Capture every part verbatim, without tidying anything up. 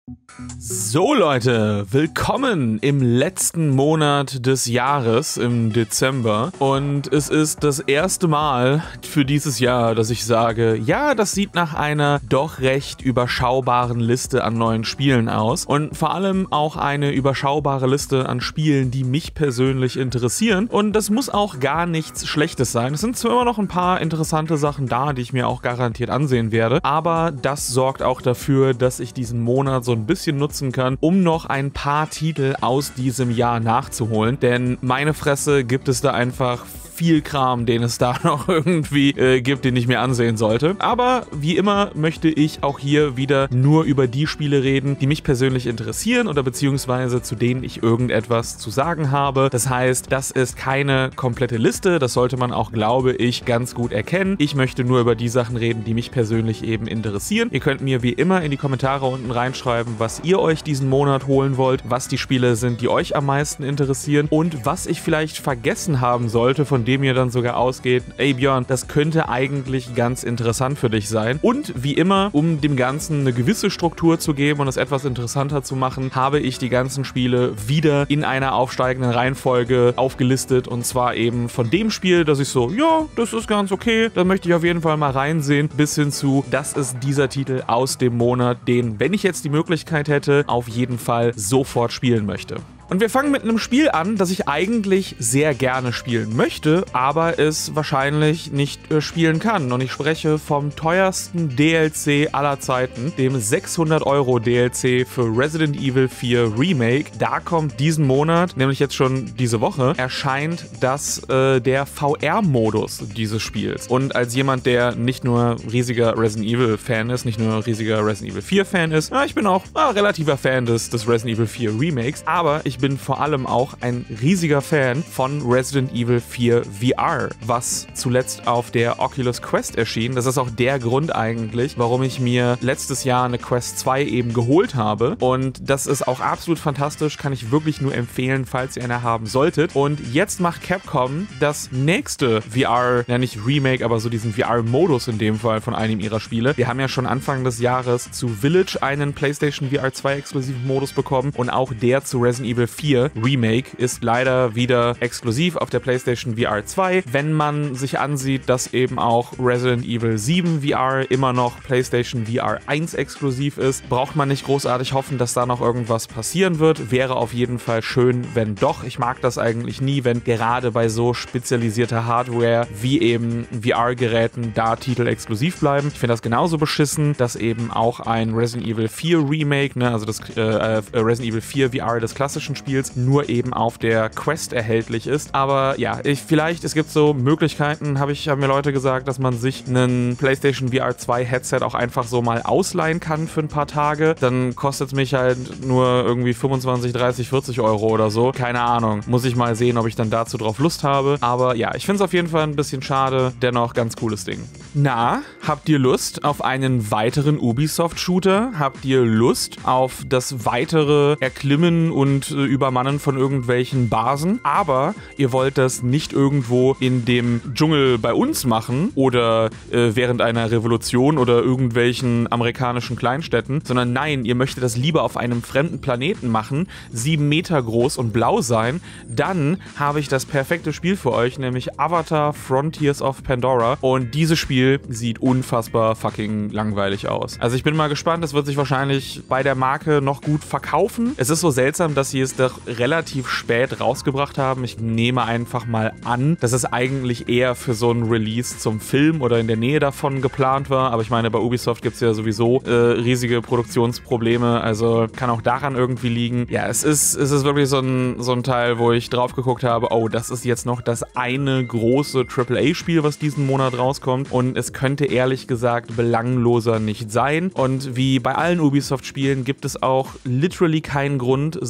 So Leute, willkommen im letzten Monat des Jahres, im Dezember. Und es ist das erste Mal für dieses Jahr, dass ich sage, ja, das sieht nach einer doch recht überschaubaren Liste an neuen Spielen aus. Und vor allem auch eine überschaubare Liste an Spielen, die mich persönlich interessieren. Und das muss auch gar nichts Schlechtes sein. Es sind zwar immer noch ein paar interessante Sachen da, die ich mir auch garantiert ansehen werde. Aber das sorgt auch dafür, dass ich diesen Monat so ein bisschen nutzen kann, um noch ein paar Titel aus diesem Jahr nachzuholen. Denn meine Fresse, gibt es da einfach viel Kram, den es da noch irgendwie äh, gibt, den ich mir ansehen sollte. Aber wie immer möchte ich auch hier wieder nur über die Spiele reden, die mich persönlich interessieren oder beziehungsweise zu denen ich irgendetwas zu sagen habe. Das heißt, das ist keine komplette Liste, das sollte man auch, glaube ich, ganz gut erkennen. Ich möchte nur über die Sachen reden, die mich persönlich eben interessieren. Ihr könnt mir wie immer in die Kommentare unten reinschreiben, was ihr euch diesen Monat holen wollt, was die Spiele sind, die euch am meisten interessieren und was ich vielleicht vergessen haben sollte, von dem mir dann sogar ausgeht, ey Björn, das könnte eigentlich ganz interessant für dich sein. Und wie immer, um dem Ganzen eine gewisse Struktur zu geben und es etwas interessanter zu machen, habe ich die ganzen Spiele wieder in einer aufsteigenden Reihenfolge aufgelistet und zwar eben von dem Spiel, dass ich so, ja, das ist ganz okay, da möchte ich auf jeden Fall mal reinsehen, bis hin zu, das ist dieser Titel aus dem Monat, den, wenn ich jetzt die Möglichkeit hätte, auf jeden Fall sofort spielen möchte. Und wir fangen mit einem Spiel an, das ich eigentlich sehr gerne spielen möchte, aber es wahrscheinlich nicht äh, spielen kann. Und ich spreche vom teuersten D L C aller Zeiten, dem sechshundert Euro D L C für Resident Evil vier Remake. Da kommt diesen Monat, nämlich jetzt schon diese Woche, erscheint das äh, der V R-Modus dieses Spiels. Und als jemand, der nicht nur riesiger Resident Evil-Fan ist, nicht nur riesiger Resident Evil vier-Fan ist, na, ich bin auch äh, relativer Fan des, des Resident Evil vier Remakes, aber ich bin vor allem auch ein riesiger Fan von Resident Evil vier V R, was zuletzt auf der Oculus Quest erschien. Das ist auch der Grund eigentlich, warum ich mir letztes Jahr eine Quest zwei eben geholt habe. Und das ist auch absolut fantastisch, kann ich wirklich nur empfehlen, falls ihr eine haben solltet. Und jetzt macht Capcom das nächste V R, ja nicht Remake, aber so diesen V R-Modus in dem Fall von einem ihrer Spiele. Wir haben ja schon Anfang des Jahres zu Village einen PlayStation V R zwei exklusiven Modus bekommen und auch der zu Resident Evil vier Remake ist leider wieder exklusiv auf der PlayStation V R zwei. Wenn man sich ansieht, dass eben auch Resident Evil sieben V R immer noch PlayStation V R eins exklusiv ist, braucht man nicht großartig hoffen, dass da noch irgendwas passieren wird. Wäre auf jeden Fall schön, wenn doch. Ich mag das eigentlich nie, wenn gerade bei so spezialisierter Hardware wie eben V R-Geräten da Titel exklusiv bleiben. Ich finde das genauso beschissen, dass eben auch ein Resident Evil vier Remake, ne, also das äh, Resident Evil vier V R des klassischen Spiels, nur eben auf der Quest erhältlich ist. Aber ja, ich, vielleicht, es gibt so Möglichkeiten, habe ich, haben mir Leute gesagt, dass man sich einen PlayStation V R zwei Headset auch einfach so mal ausleihen kann für ein paar Tage. Dann kostet es mich halt nur irgendwie fünfundzwanzig, dreißig, vierzig Euro oder so. Keine Ahnung. Muss ich mal sehen, ob ich dann dazu drauf Lust habe. Aber ja, ich finde es auf jeden Fall ein bisschen schade. Dennoch ganz cooles Ding. Na, habt ihr Lust auf einen weiteren Ubisoft-Shooter? Habt ihr Lust auf das weitere Erklimmen und äh, Übermannen von irgendwelchen Basen, aber ihr wollt das nicht irgendwo in dem Dschungel bei uns machen oder äh, während einer Revolution oder irgendwelchen amerikanischen Kleinstädten, sondern nein, ihr möchtet das lieber auf einem fremden Planeten machen, sieben Meter groß und blau sein, dann habe ich das perfekte Spiel für euch, nämlich Avatar Frontiers of Pandora, und dieses Spiel sieht unfassbar fucking langweilig aus. Also ich bin mal gespannt, es wird sich wahrscheinlich bei der Marke noch gut verkaufen. Es ist so seltsam, dass sie es doch relativ spät rausgebracht haben. Ich nehme einfach mal an, dass es eigentlich eher für so ein Release zum Film oder in der Nähe davon geplant war. Aber ich meine, bei Ubisoft gibt es ja sowieso äh, riesige Produktionsprobleme. Also kann auch daran irgendwie liegen. Ja, es ist, es ist wirklich so ein, so ein Teil, wo ich drauf geguckt habe, oh, das ist jetzt noch das eine große Triple A-Spiel, was diesen Monat rauskommt. Und es könnte ehrlich gesagt belangloser nicht sein. Und wie bei allen Ubisoft-Spielen gibt es auch literally keinen Grund, sich das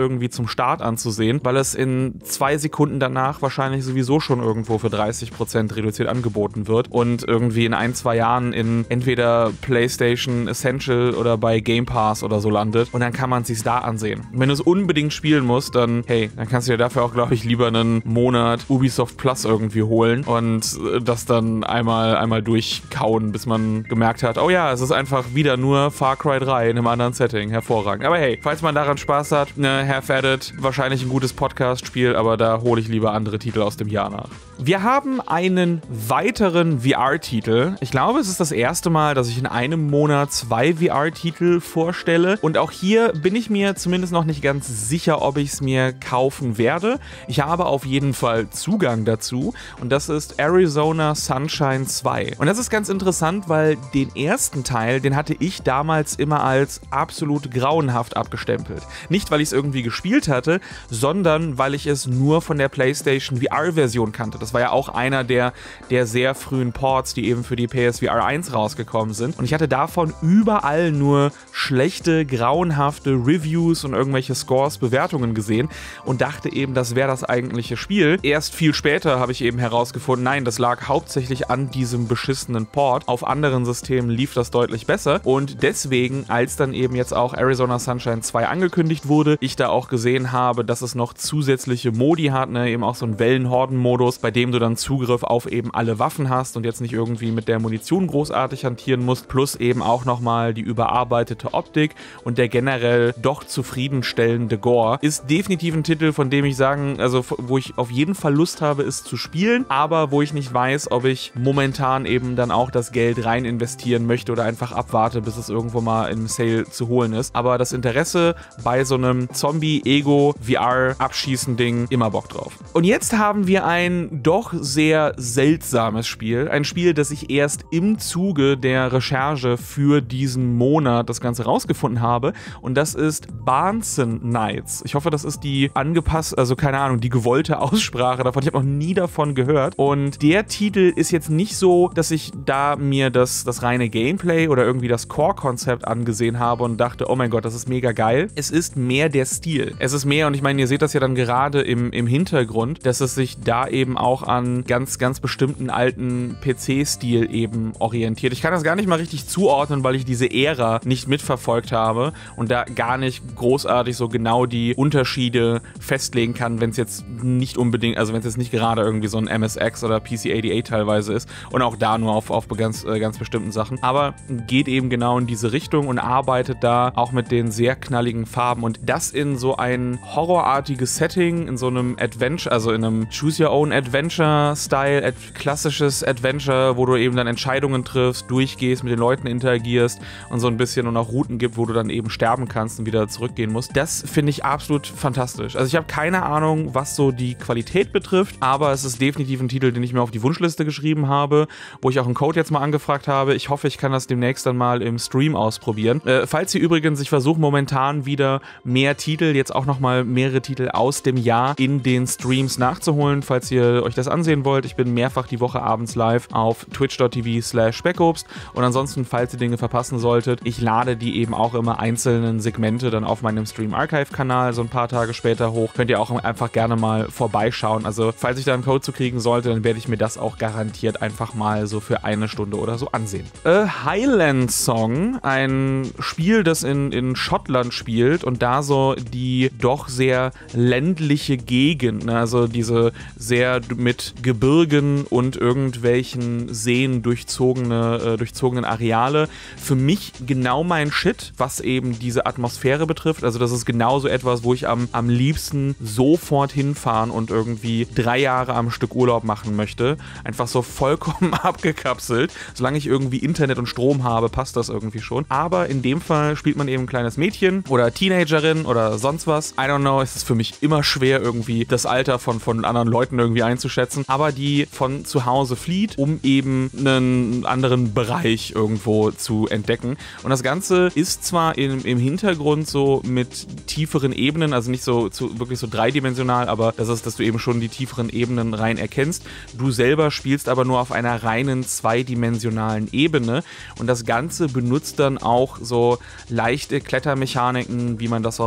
irgendwie zum Start anzusehen, weil es in zwei Sekunden danach wahrscheinlich sowieso schon irgendwo für dreißig Prozent reduziert angeboten wird und irgendwie in ein, zwei Jahren in entweder PlayStation Essential oder bei Game Pass oder so landet und dann kann man es sich da ansehen. Wenn du es unbedingt spielen musst, dann hey, dann kannst du dir dafür auch, glaube ich, lieber einen Monat Ubisoft Plus irgendwie holen und das dann einmal, einmal durchkauen, bis man gemerkt hat, oh ja, es ist einfach wieder nur Far Cry drei in einem anderen Setting. Hervorragend. Aber hey, falls man daran Spaß hat, ne, Have at it, wahrscheinlich ein gutes Podcast-Spiel, aber da hole ich lieber andere Titel aus dem Jahr nach. Wir haben einen weiteren V R-Titel. Ich glaube, es ist das erste Mal, dass ich in einem Monat zwei V R-Titel vorstelle. Und auch hier bin ich mir zumindest noch nicht ganz sicher, ob ich es mir kaufen werde. Ich habe auf jeden Fall Zugang dazu. Und das ist Arizona Sunshine zwei. Und das ist ganz interessant, weil den ersten Teil, den hatte ich damals immer als absolut grauenhaft abgestempelt. Nicht, weil ich es irgendwie gespielt hatte, sondern weil ich es nur von der PlayStation V R-Version kannte. Das war ja auch einer der, der sehr frühen Ports, die eben für die P S V R eins rausgekommen sind. Und ich hatte davon überall nur schlechte, grauenhafte Reviews und irgendwelche Scores, Bewertungen gesehen und dachte eben, das wäre das eigentliche Spiel. Erst viel später habe ich eben herausgefunden, nein, das lag hauptsächlich an diesem beschissenen Port. Auf anderen Systemen lief das deutlich besser und deswegen, als dann eben jetzt auch Arizona Sunshine zwei angekündigt wurde, ich da auch gesehen habe, dass es noch zusätzliche Modi hat, ne, eben auch so einen Wellenhorden-Modus, bei dem du dann Zugriff auf eben alle Waffen hast und jetzt nicht irgendwie mit der Munition großartig hantieren musst, plus eben auch nochmal die überarbeitete Optik und der generell doch zufriedenstellende Gore. Ist definitiv ein Titel, von dem ich sagen, also wo ich auf jeden Fall Lust habe, es zu spielen, aber wo ich nicht weiß, ob ich momentan eben dann auch das Geld rein investieren möchte oder einfach abwarte, bis es irgendwo mal im Sale zu holen ist. Aber das Interesse bei so einem Zombie-Ego-V R-Abschießen-Ding, immer Bock drauf. Und jetzt haben wir ein doch sehr seltsames Spiel. Ein Spiel, das ich erst im Zuge der Recherche für diesen Monat das Ganze rausgefunden habe. Und das ist Barnson Knights. Ich hoffe, das ist die angepasst, also keine Ahnung, die gewollte Aussprache davon. Ich habe noch nie davon gehört. Und der Titel ist jetzt nicht so, dass ich da mir das, das reine Gameplay oder irgendwie das Core-Konzept angesehen habe und dachte, oh mein Gott, das ist mega geil. Es ist mehr der Stil. Es ist mehr, und ich meine, ihr seht das ja dann gerade im, im Hintergrund, dass es sich da eben auch an ganz, ganz bestimmten alten P C-Stil eben orientiert. Ich kann das gar nicht mal richtig zuordnen, weil ich diese Ära nicht mitverfolgt habe und da gar nicht großartig so genau die Unterschiede festlegen kann, wenn es jetzt nicht unbedingt, also wenn es jetzt nicht gerade irgendwie so ein M S X oder P C achtundachtzig teilweise ist und auch da nur auf, auf ganz, äh, ganz bestimmten Sachen, aber geht eben genau in diese Richtung und arbeitet da auch mit den sehr knalligen Farben und das in so ein horrorartiges Setting, in so einem Adventure, also in einem Choose-Your-Own-Adventure-Style, ad klassisches Adventure, wo du eben dann Entscheidungen triffst, durchgehst, mit den Leuten interagierst und so ein bisschen und auch Routen gibt, wo du dann eben sterben kannst und wieder zurückgehen musst. Das finde ich absolut fantastisch. Also ich habe keine Ahnung, was so die Qualität betrifft, aber es ist definitiv ein Titel, den ich mir auf die Wunschliste geschrieben habe, wo ich auch einen Code jetzt mal angefragt habe. Ich hoffe, ich kann das demnächst dann mal im Stream ausprobieren. Äh, falls ihr übrigens, ich versuche momentan wieder mehr Titel, jetzt auch nochmal mehrere Titel aus dem Jahr in den Streams nachzuholen, falls ihr euch das ansehen wollt. Ich bin mehrfach die Woche abends live auf twitch punkt tv slash speckobst und ansonsten, falls ihr Dinge verpassen solltet, ich lade die eben auch immer einzelnen Segmente dann auf meinem Stream Archive Kanal so ein paar Tage später hoch. Könnt ihr auch einfach gerne mal vorbeischauen. Also falls ich da einen Code zu kriegen sollte, dann werde ich mir das auch garantiert einfach mal so für eine Stunde oder so ansehen. Äh, Highland Song, ein Spiel, das in, in Schottland spielt und da so die doch sehr ländliche Gegend, ne? Also diese sehr mit Gebirgen und irgendwelchen Seen durchzogene, äh, durchzogenen Areale. Für mich genau mein Shit, was eben diese Atmosphäre betrifft. Also das ist genauso etwas, wo ich am, am liebsten sofort hinfahren und irgendwie drei Jahre am Stück Urlaub machen möchte. Einfach so vollkommen abgekapselt. Solange ich irgendwie Internet und Strom habe, passt das irgendwie schon. Aber in dem Fall spielt man eben ein kleines Mädchen oder Teenagerin oder sonst was. I don't know, es ist für mich immer schwer, irgendwie das Alter von, von anderen Leuten irgendwie einzuschätzen. Aber die von zu Hause flieht, um eben einen anderen Bereich irgendwo zu entdecken. Und das Ganze ist zwar im, im Hintergrund so mit tieferen Ebenen, also nicht so zu, wirklich so dreidimensional, aber das ist, dass du eben schon die tieferen Ebenen rein erkennst. Du selber spielst aber nur auf einer reinen zweidimensionalen Ebene und das Ganze benutzt dann auch so leichte Klettermechaniken, wie man das auf, äh,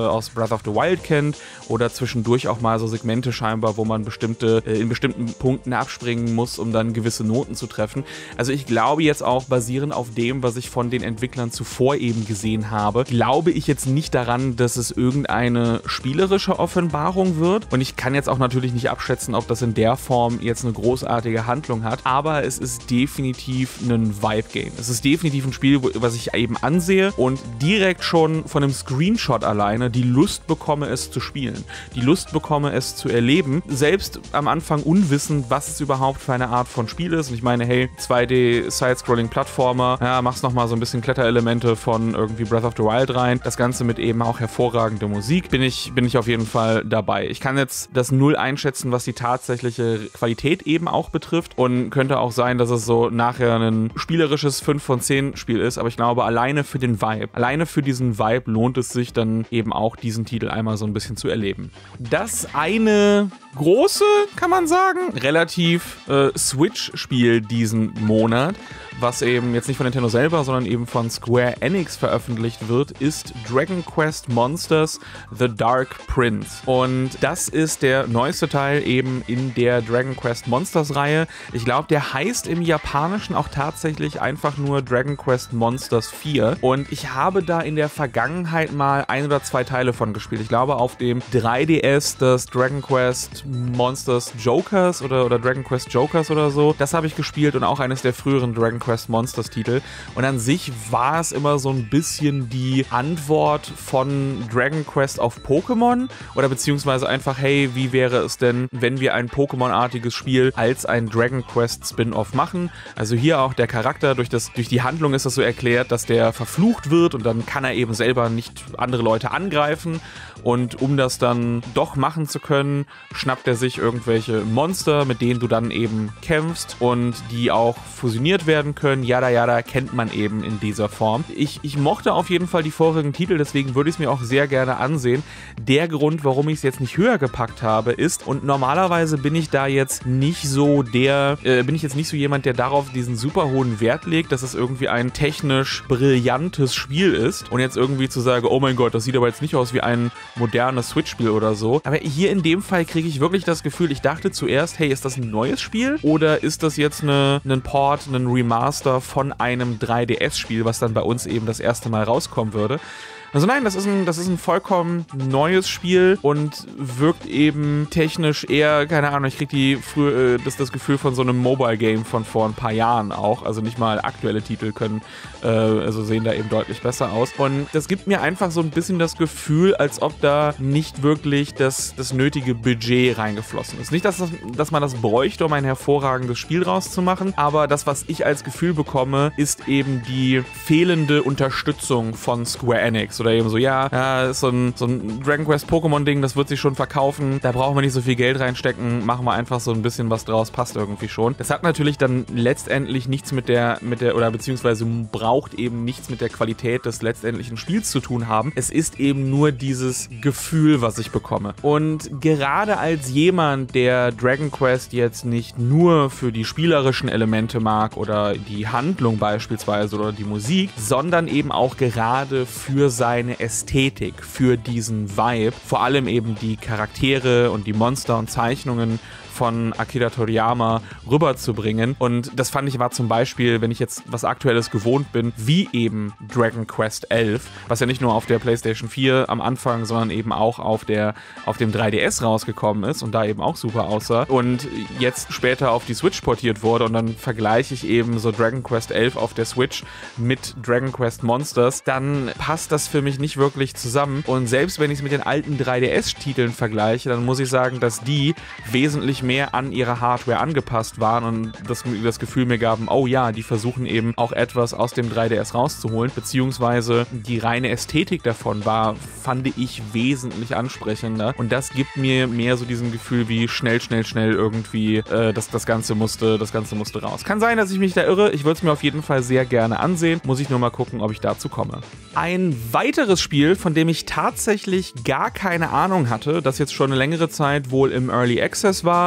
aus Breath of the Wild kennt oder zwischendurch auch mal so Segmente scheinbar, wo man bestimmte, äh, in bestimmten Punkten abspringen muss, um dann gewisse Noten zu treffen. Also ich glaube jetzt auch, basierend auf dem, was ich von den Entwicklern zuvor eben gesehen habe, glaube ich jetzt nicht daran, dass es irgendeine spielerische Offenbarung wird. Und ich kann jetzt auch natürlich nicht abschätzen, ob das in der Form jetzt eine großartige Handlung hat, aber es ist definitiv ein Vibe-Game. Es ist definitiv ein Spiel, was ich eben ansehe und direkt schon von einem Screenshot alleine die Lust bekomme, es zu spielen. Die Lust bekomme, es zu erleben. Selbst am Anfang unwissend, was es überhaupt für eine Art von Spiel ist. Und ich meine, hey, zwei D Side-Scrolling-Plattformer, ja, machst nochmal so ein bisschen Kletterelemente von irgendwie Breath of the Wild rein. Das Ganze mit eben auch hervorragender Musik. Bin ich, bin ich auf jeden Fall dabei. Ich kann jetzt das Null einschätzen, was die tatsächliche Qualität eben auch betrifft. Und könnte auch sein, dass es so nachher ein spielerisches fünf von zehn Spiel ist. Aber ich glaube, alleine für den Vibe, alleine für diesen Vibe lohnt es sich dann eben auch, diesen Titel einmal so ein bisschen zu erleben. Das eine große, kann man sagen, relativ äh, Switch-Spiel diesen Monat, was eben jetzt nicht von Nintendo selber, sondern eben von Square Enix veröffentlicht wird, ist Dragon Quest Monsters The Dark Prince. Und das ist der neueste Teil eben in der Dragon Quest Monsters Reihe. Ich glaube, der heißt im Japanischen auch tatsächlich einfach nur Dragon Quest Monsters vier. Und ich habe da in der Vergangenheit mal ein oder zwei Teile von gespielt. Ich glaube, auf dem drei D S das Dragon Quest Monsters Jokers oder, oder Dragon Quest Jokers oder so. Das habe ich gespielt und auch eines der früheren Dragon Quest Monsters Titel. Und an sich war es immer so ein bisschen die Antwort von Dragon Quest auf Pokémon oder beziehungsweise einfach, hey, wie wäre es denn, wenn wir ein Pokémon-artiges Spiel als ein Dragon Quest Spin-Off machen? Also hier auch der Charakter, durch, das, durch die Handlung ist das so erklärt, dass der verflucht wird und dann kann er eben selber nicht andere Leute angreifen. Und um das dann doch machen zu können, schnappt er sich irgendwelche Monster, mit denen du dann eben kämpfst und die auch fusioniert werden können. Yada yada, kennt man eben in dieser Form. Ich, ich mochte auf jeden Fall die vorigen Titel, deswegen würde ich es mir auch sehr gerne ansehen. Der Grund, warum ich es jetzt nicht höher gepackt habe, ist, und normalerweise bin ich da jetzt nicht so der, äh, bin ich jetzt nicht so jemand, der darauf diesen super hohen Wert legt, dass es irgendwie ein technisch brillantes Spiel ist und jetzt irgendwie zu sagen, oh mein Gott, das sieht aber jetzt nicht aus wie ein modernes Switch-Spiel oder so. Aber hier in dem Fall kriege ich wirklich das Gefühl, ich dachte zuerst, hey, ist das ein neues Spiel oder ist das jetzt eine, ein Port, ein Remaster von einem drei D S-Spiel, was dann bei uns eben das erste Mal rauskommen würde? Also nein, das ist ein, das ist ein vollkommen neues Spiel und wirkt eben technisch eher, keine Ahnung, ich krieg die früh, äh, das, das Gefühl von so einem Mobile-Game von vor ein paar Jahren auch. Also nicht mal aktuelle Titel können, äh, also sehen da eben deutlich besser aus. Und das gibt mir einfach so ein bisschen das Gefühl, als ob da nicht wirklich das, das nötige Budget reingeflossen ist. Nicht, dass, das, dass man das bräuchte, um ein hervorragendes Spiel rauszumachen, aber das, was ich als Gefühl bekomme, ist eben die fehlende Unterstützung von Square Enix. Oder eben so, ja, ja, ist so ein, so ein Dragon Quest Pokémon-Ding, das wird sich schon verkaufen, da brauchen wir nicht so viel Geld reinstecken, machen wir einfach so ein bisschen was draus, passt irgendwie schon. Das hat natürlich dann letztendlich nichts mit der, mit der, oder beziehungsweise braucht eben nichts mit der Qualität des letztendlichen Spiels zu tun haben. Es ist eben nur dieses Gefühl, was ich bekomme. Und gerade als jemand, der Dragon Quest jetzt nicht nur für die spielerischen Elemente mag oder die Handlung beispielsweise oder die Musik, sondern eben auch gerade für seine seine Ästhetik, für diesen Vibe, vor allem eben die Charaktere und die Monster und Zeichnungen von Akira Toriyama rüberzubringen. Und das fand ich war zum Beispiel, wenn ich jetzt was Aktuelles gewohnt bin, wie eben Dragon Quest elf, was ja nicht nur auf der PlayStation vier am Anfang, sondern eben auch auf, der, auf dem drei D S rausgekommen ist und da eben auch super aussah und jetzt später auf die Switch portiert wurde und dann vergleiche ich eben so Dragon Quest elf auf der Switch mit Dragon Quest Monsters, dann passt das für mich nicht wirklich zusammen. Und selbst wenn ich es mit den alten drei D S-Titeln vergleiche, dann muss ich sagen, dass die wesentlich mehr an ihre Hardware angepasst waren und das, das Gefühl mir gaben, oh ja, die versuchen eben auch etwas aus dem drei D S rauszuholen, beziehungsweise die reine Ästhetik davon war, fand ich wesentlich ansprechender und das gibt mir mehr so diesen Gefühl wie schnell, schnell, schnell irgendwie, äh, das, das Ganze musste, das Ganze musste raus. Kann sein, dass ich mich da irre, ich würde es mir auf jeden Fall sehr gerne ansehen, muss ich nur mal gucken, ob ich dazu komme. Ein weiteres Spiel, von dem ich tatsächlich gar keine Ahnung hatte, das jetzt schon eine längere Zeit wohl im Early Access war,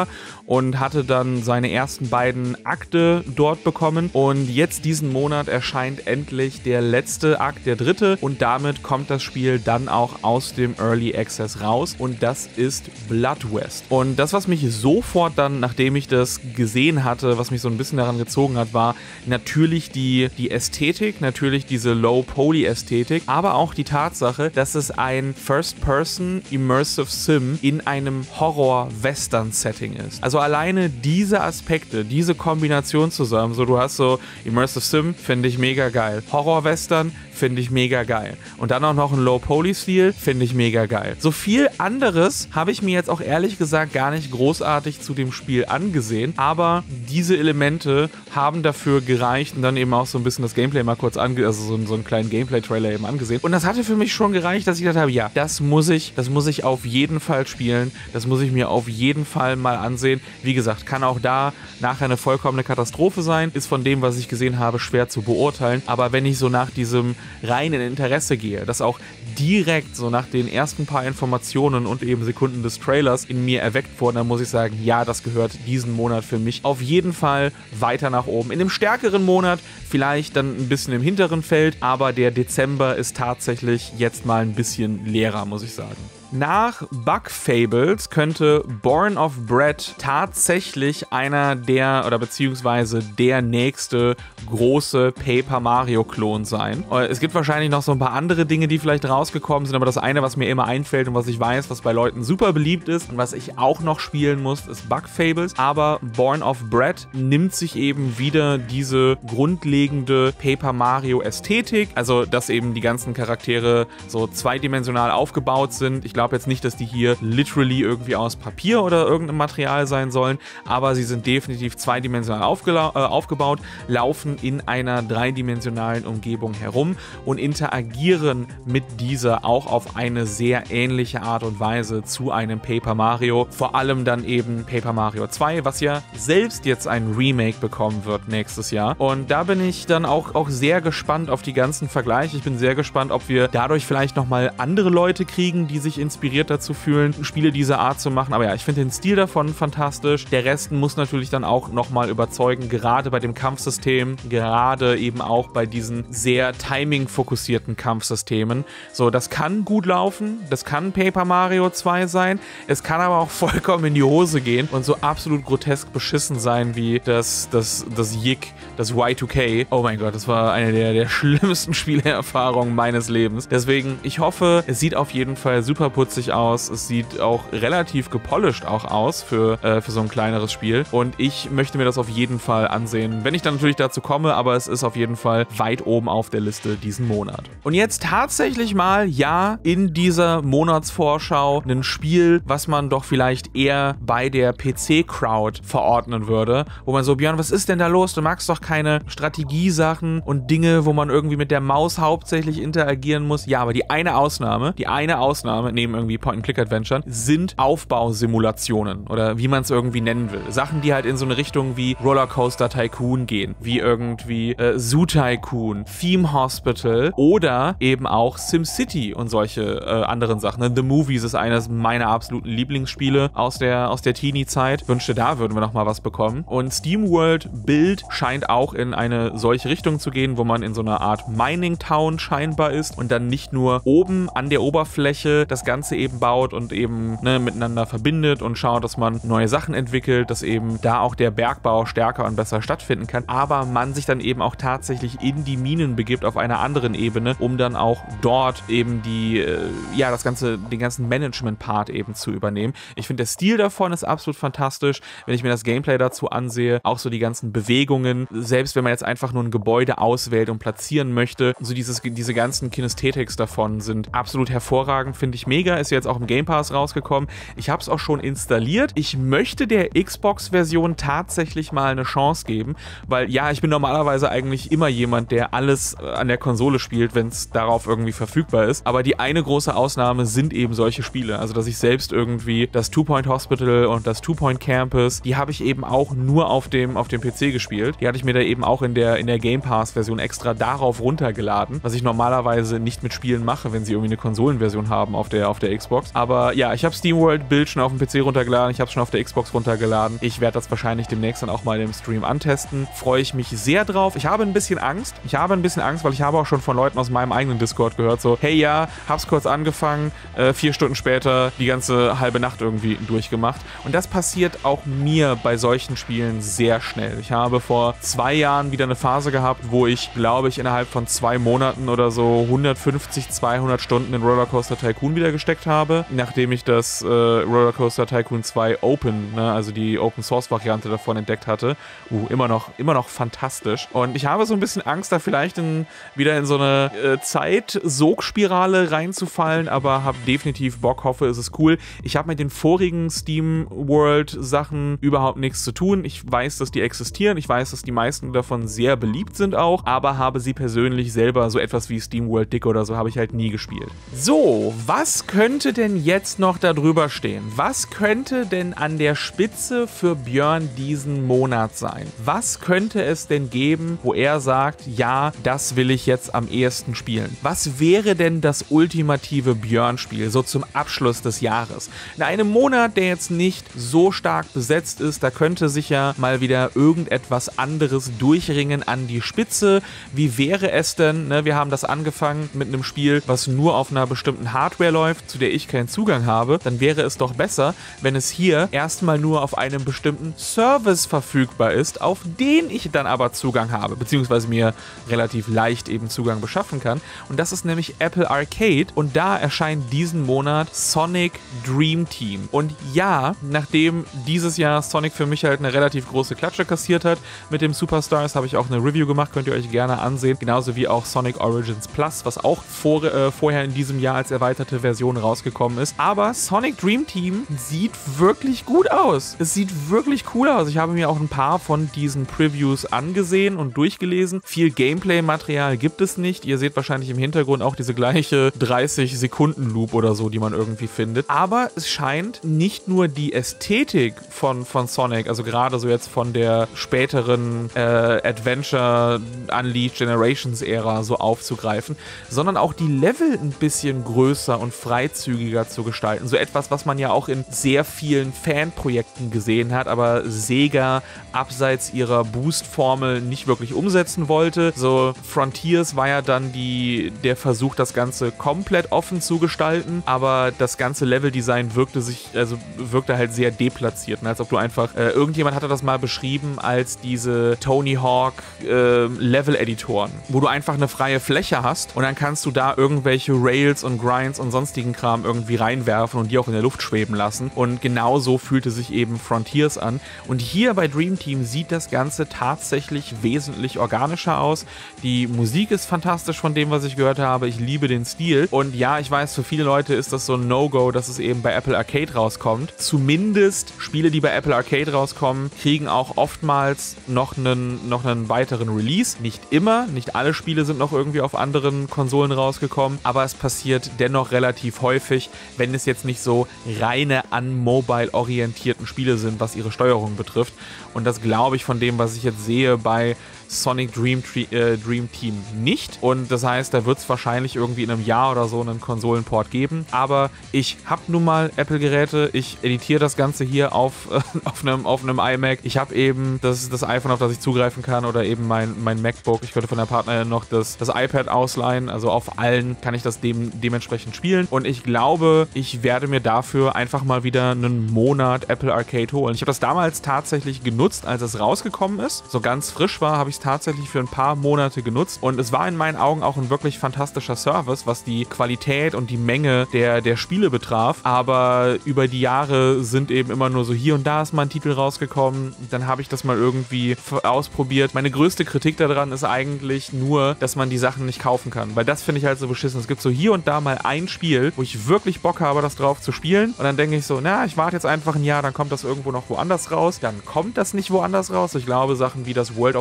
und hatte dann seine ersten beiden Akte dort bekommen. Und jetzt diesen Monat erscheint endlich der letzte Akt, der dritte, und damit kommt das Spiel dann auch aus dem Early Access raus, und das ist Blood West. Und das, was mich sofort dann, nachdem ich das gesehen hatte, was mich so ein bisschen daran gezogen hat, war natürlich die, die Ästhetik, natürlich diese Low-Poly-Ästhetik, aber auch die Tatsache, dass es ein First-Person Immersive Sim in einem Horror-Western-Setting ist. Also alleine diese Aspekte, diese Kombination zusammen, so du hast so Immersive Sim, finde ich mega geil. Horror-Western finde ich mega geil. Und dann auch noch ein Low-Poly-Stil, finde ich mega geil. So viel anderes habe ich mir jetzt auch ehrlich gesagt gar nicht großartig zu dem Spiel angesehen, aber diese Elemente haben dafür gereicht und dann eben auch so ein bisschen das Gameplay mal kurz ange... also so, so einen kleinen Gameplay-Trailer eben angesehen. Und das hatte für mich schon gereicht, dass ich gedacht habe, ja, das muss ich, das muss ich auf jeden Fall spielen, das muss ich mir auf jeden Fall mal ansehen. Wie gesagt, kann auch da nachher eine vollkommene Katastrophe sein, ist von dem, was ich gesehen habe, schwer zu beurteilen, aber wenn ich so nach diesem reinen Interesse gehe, das auch direkt so nach den ersten paar Informationen und eben Sekunden des Trailers in mir erweckt wurden, dann muss ich sagen, ja, das gehört diesen Monat für mich auf jeden Fall weiter nach oben. In einem stärkeren Monat, vielleicht dann ein bisschen im hinteren Feld, aber der Dezember ist tatsächlich jetzt mal ein bisschen leerer, muss ich sagen. Nach Bug Fables könnte Born of Bread tatsächlich einer der, oder beziehungsweise der nächste große Paper Mario Klon sein. Es gibt wahrscheinlich noch so ein paar andere Dinge, die vielleicht rausgekommen sind, aber das eine, was mir immer einfällt und was ich weiß, was bei Leuten super beliebt ist und was ich auch noch spielen muss, ist Bug Fables. Aber Born of Bread nimmt sich eben wieder diese grundlegende Paper Mario Ästhetik, also dass eben die ganzen Charaktere so zweidimensional aufgebaut sind. Ich glaube jetzt nicht, dass die hier literally irgendwie aus Papier oder irgendeinem Material sein sollen, aber sie sind definitiv zweidimensional aufgela- äh, aufgebaut, laufen in einer dreidimensionalen Umgebung herum und interagieren mit dieser auch auf eine sehr ähnliche Art und Weise zu einem Paper Mario. Vor allem dann eben Paper Mario zwei, was ja selbst jetzt ein Remake bekommen wird nächstes Jahr. Und da bin ich dann auch, auch sehr gespannt auf die ganzen Vergleiche. Ich bin sehr gespannt, ob wir dadurch vielleicht nochmal andere Leute kriegen, die sich inspiriert dazu fühlen, Spiele dieser Art zu machen. Aber ja, ich finde den Stil davon fantastisch. Der Rest muss natürlich dann auch nochmal überzeugen, gerade bei dem Kampfsystem, gerade eben auch bei diesen sehr timing-fokussierten Kampfsystemen. So, das kann gut laufen, das kann Paper Mario zwei sein, es kann aber auch vollkommen in die Hose gehen und so absolut grotesk beschissen sein wie das, das, das Yik, das Y zwei K. Oh mein Gott, das war eine der, der schlimmsten Spielerfahrungen meines Lebens. Deswegen, ich hoffe, es sieht auf jeden Fall super putzig aus, es sieht auch relativ gepolished auch aus für, äh, für so ein kleineres Spiel und ich möchte mir das auf jeden Fall ansehen, wenn ich dann natürlich dazu komme, aber es ist auf jeden Fall weit oben auf der Liste diesen Monat. Und jetzt tatsächlich mal, ja, in dieser Monatsvorschau ein Spiel, was man doch vielleicht eher bei der P C-Crowd verordnen würde, wo man so, Björn, was ist denn da los? Du magst doch keine Strategiesachen und Dinge, wo man irgendwie mit der Maus hauptsächlich interagieren muss. Ja, aber die eine Ausnahme, die eine Ausnahme, neben irgendwie Point-and-Click-Adventuren, sind Aufbausimulationen oder wie man es irgendwie nennen will. Sachen, die halt in so eine Richtung wie Rollercoaster Tycoon gehen, wie irgendwie äh, Zoo Tycoon, Theme Hospital oder eben auch SimCity und solche äh, anderen Sachen. The Movies ist eines meiner absoluten Lieblingsspiele aus der, aus der Teenie-Zeit. Wünschte, da würden wir noch mal was bekommen. Und SteamWorld Build scheint auch in eine solche Richtung zu gehen, wo man in so einer Art Mining-Town scheinbar ist und dann nicht nur oben an der Oberfläche das Ganze eben baut und eben ne, miteinander verbindet und schaut, dass man neue Sachen entwickelt, dass eben da auch der Bergbau stärker und besser stattfinden kann, aber man sich dann eben auch tatsächlich in die Minen begibt auf einer anderen Ebene, um dann auch dort eben die, äh, ja, das ganze, den ganzen Management-Part eben zu übernehmen. Ich finde, der Stil davon ist absolut fantastisch, wenn ich mir das Gameplay dazu ansehe, auch so die ganzen Bewegungen, selbst wenn man jetzt einfach nur ein Gebäude auswählt und platzieren möchte, so dieses, diese ganzen Kinesthetics davon sind absolut hervorragend, finde ich mega, ist jetzt auch im Game Pass rausgekommen. Ich habe es auch schon installiert. Ich möchte der Xbox-Version tatsächlich mal eine Chance geben, weil ja, ich bin normalerweise eigentlich immer jemand, der alles an der Konsole spielt, wenn es darauf irgendwie verfügbar ist, aber die eine große Ausnahme sind eben solche Spiele, also dass ich selbst irgendwie das Two Point Hospital und das Two Point Campus, die habe ich eben auch nur auf dem, auf dem P C gespielt. Die hatte ich mir da eben auch in der, in der Game Pass-Version extra darauf runtergeladen, was ich normalerweise nicht mit Spielen mache, wenn sie irgendwie eine Konsolenversion haben auf der auf der Xbox. Aber ja, ich habe SteamWorld-Build schon auf dem P C runtergeladen, ich habe es schon auf der Xbox runtergeladen. Ich werde das wahrscheinlich demnächst dann auch mal im Stream antesten. Freue ich mich sehr drauf. Ich habe ein bisschen Angst. Ich habe ein bisschen Angst, weil ich habe auch schon von Leuten aus meinem eigenen Discord gehört, so, hey ja, hab's kurz angefangen, äh, vier Stunden später die ganze halbe Nacht irgendwie durchgemacht. Und das passiert auch mir bei solchen Spielen sehr schnell. Ich habe vor zwei Jahren wieder eine Phase gehabt, wo ich, glaube ich, innerhalb von zwei Monaten oder so hundertfünfzig, zweihundert Stunden in Rollercoaster Tycoon wieder gesteckt habe, nachdem ich das äh, Rollercoaster Tycoon zwei Open, ne, also die Open-Source-Variante davon entdeckt hatte. Uh, immer noch, immer noch fantastisch. Und ich habe so ein bisschen Angst, da vielleicht in, wieder in so eine äh, Zeit-Sogspirale reinzufallen, aber habe definitiv Bock, hoffe, es ist cool. Ich habe mit den vorigen SteamWorld-Sachen überhaupt nichts zu tun. Ich weiß, dass die existieren. Ich weiß, dass die meisten davon sehr beliebt sind auch, aber habe sie persönlich selber, so etwas wie SteamWorld Dick oder so, habe ich halt nie gespielt. So, was könnte denn jetzt noch da drüber stehen? Was könnte denn an der Spitze für Björn diesen Monat sein? Was könnte es denn geben, wo er sagt, ja, das will ich jetzt am ehesten spielen? Was wäre denn das ultimative Björn-Spiel, so zum Abschluss des Jahres? In einem Monat, der jetzt nicht so stark besetzt ist, da könnte sich ja mal wieder irgendetwas anderes durchringen an die Spitze. Wie wäre es denn, ne, wir haben das angefangen mit einem Spiel, was nur auf einer bestimmten Hardware läuft, zu der ich keinen Zugang habe, dann wäre es doch besser, wenn es hier erstmal nur auf einem bestimmten Service verfügbar ist, auf den ich dann aber Zugang habe, beziehungsweise mir relativ leicht eben Zugang beschaffen kann. Und das ist nämlich Apple Arcade und da erscheint diesen Monat Sonic Dream Team. Und ja, nachdem dieses Jahr Sonic für mich halt eine relativ große Klatsche kassiert hat mit dem Superstars, habe ich auch eine Review gemacht, könnt ihr euch gerne ansehen, genauso wie auch Sonic Origins Plus, was auch vor, äh, vorher in diesem Jahr als erweiterte Version rausgekommen ist. Aber Sonic Dream Team sieht wirklich gut aus. Es sieht wirklich cool aus. Ich habe mir auch ein paar von diesen Previews angesehen und durchgelesen. Viel Gameplay-Material gibt es nicht. Ihr seht wahrscheinlich im Hintergrund auch diese gleiche dreißig Sekunden Loop oder so, die man irgendwie findet. Aber es scheint nicht nur die Ästhetik von, von Sonic, also gerade so jetzt von der späteren äh, Adventure Unleashed Generations Ära so aufzugreifen, sondern auch die Level ein bisschen größer und freizügiger zu gestalten. So etwas, was man ja auch in sehr vielen Fanprojekten gesehen hat, aber Sega abseits ihrer Boost-Formel nicht wirklich umsetzen wollte. So Frontiers war ja dann die, der Versuch, das Ganze komplett offen zu gestalten, aber das ganze Leveldesign wirkte sich, also wirkte halt sehr deplatziert, ne? Als ob du einfach, äh, irgendjemand hatte das mal beschrieben als diese Tony Hawk äh, Level-Editoren, wo du einfach eine freie Fläche hast und dann kannst du da irgendwelche Rails und Grinds und sonstigen Kram irgendwie reinwerfen und die auch in der Luft schweben lassen. Und genau so fühlte sich eben Frontiers an. Und hier bei Dream Team sieht das Ganze tatsächlich wesentlich organischer aus. Die Musik ist fantastisch von dem, was ich gehört habe. Ich liebe den Stil. Und ja, ich weiß, für viele Leute ist das so ein No-Go, dass es eben bei Apple Arcade rauskommt. Zumindest Spiele, die bei Apple Arcade rauskommen, kriegen auch oftmals noch einen, noch einen weiteren Release. Nicht immer, nicht alle Spiele sind noch irgendwie auf anderen Konsolen rausgekommen, aber es passiert dennoch relativ häufig, wenn es jetzt nicht so reine an mobile orientierten Spiele sind, was ihre Steuerung betrifft. Und das glaube ich von dem, was ich jetzt sehe bei Sonic Dream, äh, Dream Team nicht. Und das heißt, da wird es wahrscheinlich irgendwie in einem Jahr oder so einen Konsolenport geben. Aber ich habe nun mal Apple-Geräte. Ich editiere das Ganze hier auf, äh, auf, einem, auf einem iMac. Ich habe eben das, das iPhone, auf das ich zugreifen kann, oder eben mein, mein MacBook. Ich könnte von der Partnerin noch das, das iPad ausleihen. Also auf allen kann ich das dem, dementsprechend spielen. Und ich glaube, ich werde mir dafür einfach mal wieder einen Monat Apple Arcade holen. Ich habe das damals tatsächlich genutzt, als es rausgekommen ist. So ganz frisch war, habe ich es tatsächlich für ein paar Monate genutzt und es war in meinen Augen auch ein wirklich fantastischer Service, was die Qualität und die Menge der, der Spiele betraf, aber über die Jahre sind eben immer nur so hier und da ist mal ein Titel rausgekommen, dann habe ich das mal irgendwie ausprobiert. Meine größte Kritik daran ist eigentlich nur, dass man die Sachen nicht kaufen kann, weil das finde ich halt so beschissen. Es gibt so hier und da mal ein Spiel, wo ich wirklich Bock habe, das drauf zu spielen und dann denke ich so, na, ich warte jetzt einfach ein Jahr, dann kommt das irgendwo noch woanders raus, dann kommt das nicht woanders raus. Ich glaube, Sachen wie das World of Demons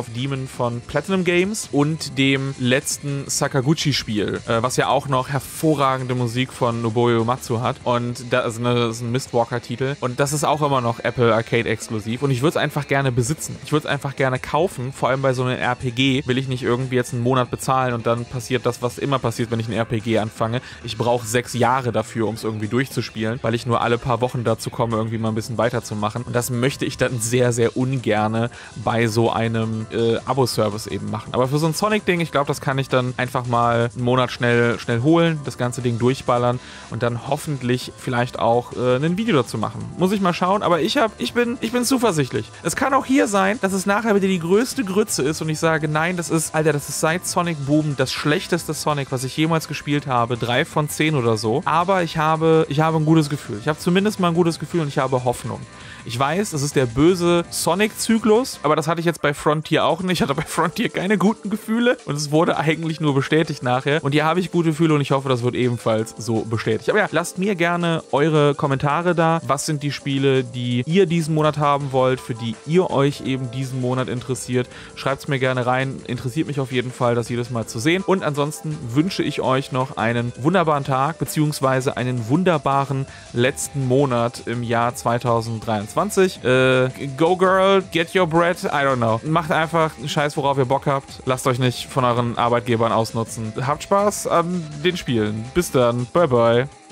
von Platinum Games und dem letzten Sakaguchi-Spiel, äh, was ja auch noch hervorragende Musik von Nobuo Uematsu hat. Und da ist, eine, das ist ein Mistwalker-Titel. Und das ist auch immer noch Apple Arcade-exklusiv. Und ich würde es einfach gerne besitzen. Ich würde es einfach gerne kaufen. Vor allem bei so einem R P G will ich nicht irgendwie jetzt einen Monat bezahlen und dann passiert das, was immer passiert, wenn ich ein R P G anfange. Ich brauche sechs Jahre dafür, um es irgendwie durchzuspielen, weil ich nur alle paar Wochen dazu komme, irgendwie mal ein bisschen weiterzumachen. Und das möchte ich dann sehr, sehr ungerne bei so einem äh, Abo-Service eben machen. Aber für so ein Sonic-Ding, ich glaube, das kann ich dann einfach mal einen Monat schnell, schnell holen, das ganze Ding durchballern und dann hoffentlich vielleicht auch äh, ein Video dazu machen. Muss ich mal schauen, aber ich hab, ich bin, ich bin zuversichtlich. Es kann auch hier sein, dass es nachher wieder die größte Grütze ist und ich sage, nein, das ist, Alter, das ist seit Sonic Boom das schlechteste Sonic, was ich jemals gespielt habe. Drei von zehn oder so. Aber ich habe, ich habe ein gutes Gefühl. Ich habe zumindest mal ein gutes Gefühl und ich habe Hoffnung. Ich weiß, das ist der böse Sonic-Zyklus, aber das hatte ich jetzt bei Frontier auch nicht. Ich hatte bei Frontier keine guten Gefühle und es wurde eigentlich nur bestätigt nachher. Und hier habe ich gute Gefühle und ich hoffe, das wird ebenfalls so bestätigt. Aber ja, lasst mir gerne eure Kommentare da. Was sind die Spiele, die ihr diesen Monat haben wollt, für die ihr euch eben diesen Monat interessiert? Schreibt es mir gerne rein. Interessiert mich auf jeden Fall, das jedes Mal zu sehen. Und ansonsten wünsche ich euch noch einen wunderbaren Tag beziehungsweise einen wunderbaren letzten Monat im Jahr zweitausenddreiundzwanzig. Äh, go Girl, get your bread, I don't know. Macht einfach einen Scheiß, worauf ihr Bock habt. Lasst euch nicht von euren Arbeitgebern ausnutzen. Habt Spaß an den Spielen. Bis dann. Bye, bye.